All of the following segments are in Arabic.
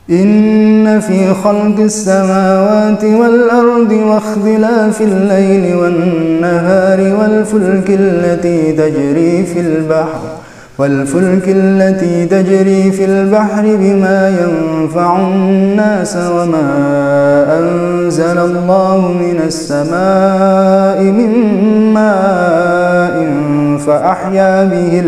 إن في خلق السماوات والأرض واختلاف الليل والنهار والفلك التي تجري في البحر بما ينفع الناس وما أنزل الله من السماء من ماء فأحيا به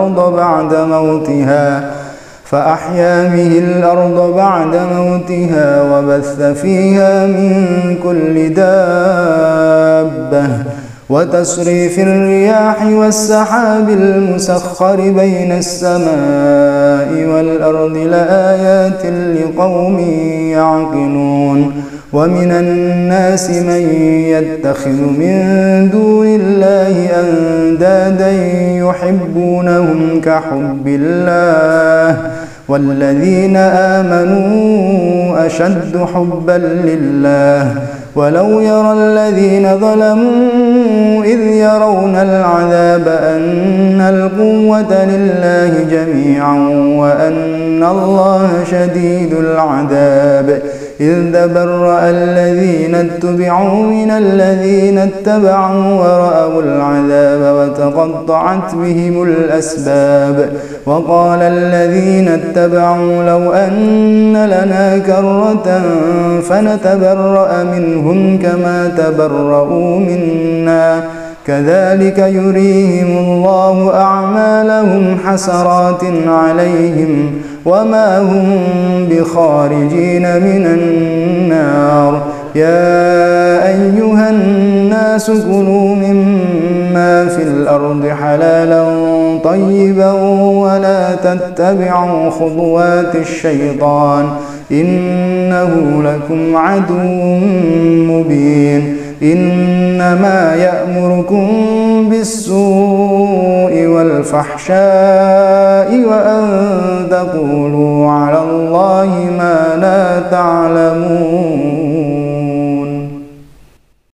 الأرض بعد موتها وبث فيها من كل دابة وتصريف الرياح والسحاب المسخر بين السماء والأرض لآيات لقوم يعقلون ومن الناس من يتخذ من دون الله أندادا يحبونهم كحب الله والذين آمنوا أشد حبا لله ولو يرى الذين ظلموا إذ يرون العذاب أن القوة لله جميعا وأن الله شديد العذاب إذ تبرأ الذين اتبعوا من الذين اتبعوا ورأوا العذاب وتقطعت بهم الأسباب وقال الذين اتبعوا لو أن لنا كرة فنتبرأ منهم كما تبرؤوا منا كذلك يريهم الله أعمالهم حسرات عليهم وما هم بخارجين من النار يا أيها الناس كلوا مما في الأرض حلالا طيبا ولا تتبعوا خطوات الشيطان إنه لكم عدو مبين إنما يأمركم بالسوء والفحشاء وأن تقولوا على الله ما لا تعلمون.